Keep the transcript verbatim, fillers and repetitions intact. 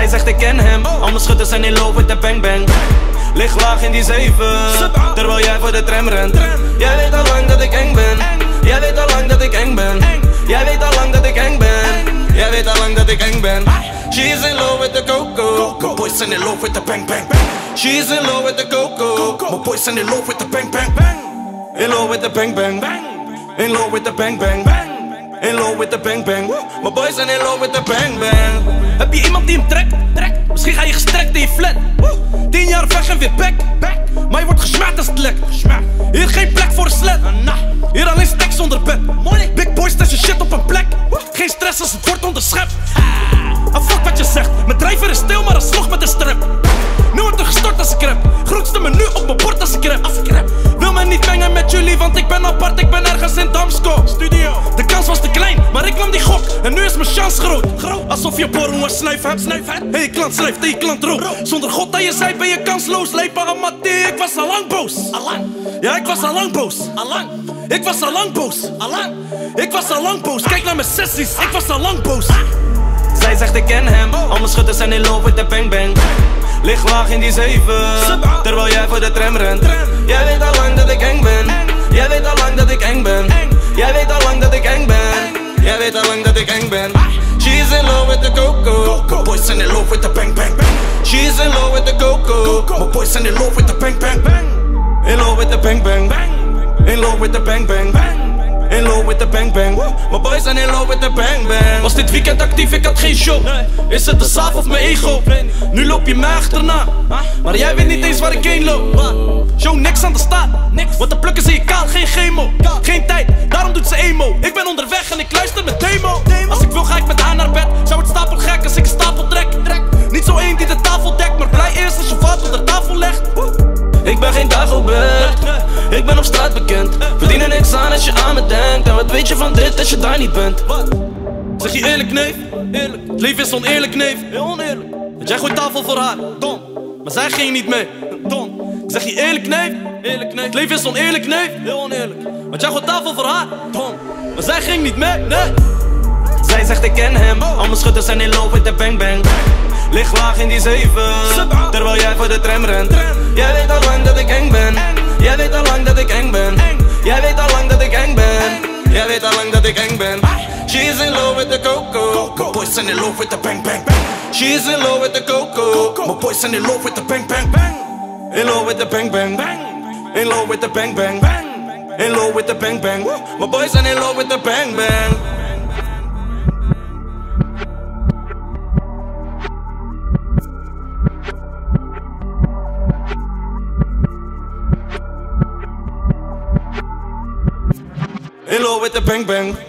Zij zegt ik ken hem, al mijn schutters zijn in love with de bang bang. Lig laag in die zeven, terwijl jij voor de tram rent. Jij weet al lang dat ik eng ben. Jij weet al lang dat ik eng ben. Jij weet al lang dat ik eng ben. Jij weet al lang dat ik eng ben. She is in love with the coco. My boys zijn in love with the bang bang. She is in love with the coco. My boys zijn in love with the bang bang. In love with the bang bang. In love with the bang bang. In love with the bang bang. My boys zijn in love with the bang bang. Heb je iemand die hem trekt? Trekt. Misschien ga je gestrekt in je flat. Tien jaar weg en weer back. back. Maar je wordt gesmaakt als het lekt. Hier geen plek voor een sled. Hier alleen stacks zonder bed. Big boys test je shit op een plek. Geen stress als het wordt onderschept. Ah, fuck wat je zegt. Mijn drijver is stil, maar een slog met een strap. Nu wordt er gestort als ik rap. Grootste menu op mijn bord als ik rap. Als ik rap. Wil me niet mengen met jullie, want ik ben apart. Ik ben ergens in Damsko Studio. De kans was te klein, maar ik nam die gok. En nu is mijn chance groot. groot. Alsof je borrel een snuif hebt. Snuif hebt. Hey, je klant schrijft, hey, je klant rood. Zonder God aan je zij ben je kansloos. Leep aan Mattie, ik was al lang boos. Allang. Ja, ik was al lang boos. Allang. Ik was al lang boos. Allang. Ik was al lang boos. Kijk naar mijn sessies, ik was al lang boos. Zij zegt ik ken hem, al mijn schutters zijn in love with de bang bang. Lig laag in die zeven, terwijl jij voor de tram rent. Jij weet al lang dat ik eng ben. Jij weet al lang dat ik eng ben. Jij weet al lang dat ik eng ben. Jij weet al lang dat ik eng ben. She is in love with the coco. My boys zijn in love with the bang bang. She is in love with the coco. My boys zijn in love with the bang bang. In love with the bang bang. In love with the bang bang. In love with the bang bang. My boys zijn in love with the bang bang. Was dit weekend actief, ik had geen show. Is het de saaf of mijn ego? Nu loop je mij achterna, maar jij weet niet eens waar ik heen loop. Show niks aan de staat. Want de plukken zie je kaal, geen chemo. Geen tijd, daarom doet ze emo. Ik ben onderweg en ik luister met demo. Als ik wil ga ik met haar naar bed. Zou het stapel gek als ik een stapel trek. Niet zo één die de tafel dekt, maar blij eerst als je valt onder tafel legt. Ik ben geen Dagobert, ik ben op straat bekend. Verdien er niks aan als je aan me denkt. En wat weet je van dit als je daar niet bent? Zeg je eerlijk, neef? Eerlijk. Het leven is oneerlijk, neef. Heel oneerlijk. Want jij gooit tafel voor haar, dom. Maar zij ging niet mee, dom. Ik zeg je eerlijk, neef? Eerlijk, neef. Het leven is oneerlijk, neef. Heel oneerlijk. Want jij gooit tafel voor haar, dom. Maar zij ging niet mee, nee. Zij zegt ik ken hem, al mijn schutters zijn in love with de bang bang. Lig laag in die zeven, terwijl jij voor de tram rent. Jij weet al lang dat ik eng ben. Jij weet al lang dat ik eng ben. Jij weet al lang dat ik eng ben. Jij weet al lang dat ik eng ben. She is in love with the coco. My boys zijn in love with the bang bang. She is in love with the coco. My boys zijn in love with the bang bang. In love with the bang bang. In love with the bang bang. In love with the bang bang. My boys zijn in love with the bang bang. In love with the bang bang.